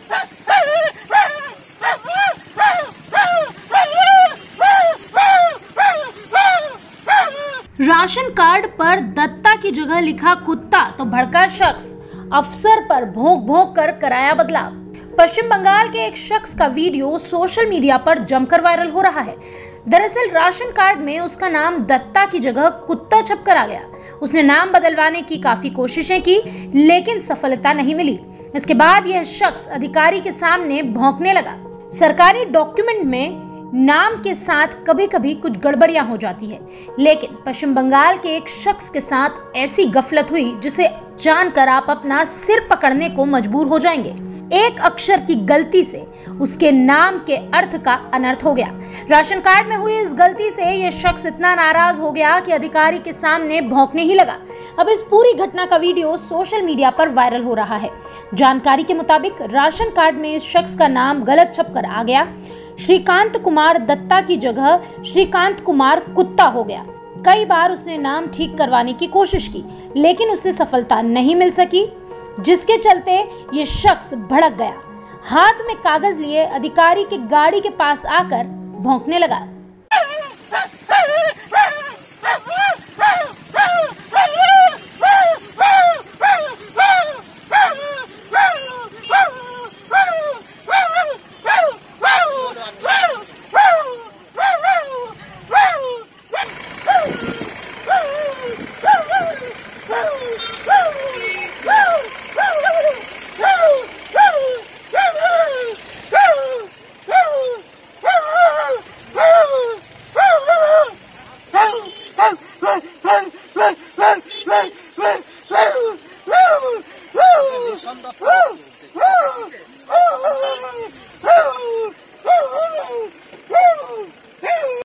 Ration card पर दत्ता की जगह लिखा कुत्ता तो भड़का शख्स, अफसर पर भौंक भौंक कर कराया बदलाव। पश्चिम बंगाल के एक शख्स का वीडियो सोशल मीडिया पर जमकर वायरल हो रहा है। दरअसल राशन कार्ड में उसका नाम दत्ता की जगह कुत्ता छपकर आ गया। उसने नाम बदलवाने की काफी कोशिशें की, लेकिन सफलता नहीं मिली। इसके बाद यह शख्स अधिकारी के सामने भौंकने लगा। सरकारी डॉक्यूमेंट में नाम के साथ कभी कभी कुछ गड़बड़ियां हो जाती है, लेकिन पश्चिम बंगाल के एक शख्स के साथ ऐसी गफलत हुई जिसे जानकर आप अपना सिर पकड़ने को मजबूर हो जाएंगे। एक अक्षर की गलती से उसके नाम के अर्थ का अनर्थ हो गया। राशन कार्ड में हुई इस गलती से यह शख्स इतना नाराज हो गया कि अधिकारी के सामने भौंकने ही लगा। अब इस पूरी घटना का वीडियो सोशल मीडिया पर वायरल हो रहा है। जानकारी के मुताबिक राशन कार्ड में इस शख्स का नाम गलत छपकर आ गया। श्रीकांत कुमार दत्ता की जगह श्रीकांत कुमार कुत्ता हो गया। कई बार उसने नाम ठीक करवाने की कोशिश की, लेकिन उसे सफलता नहीं मिल सकी, जिसके चलते ये शख्स भड़क गया। हाथ में कागज लिए अधिकारी की गाड़ी के पास आकर भौंकने लगा।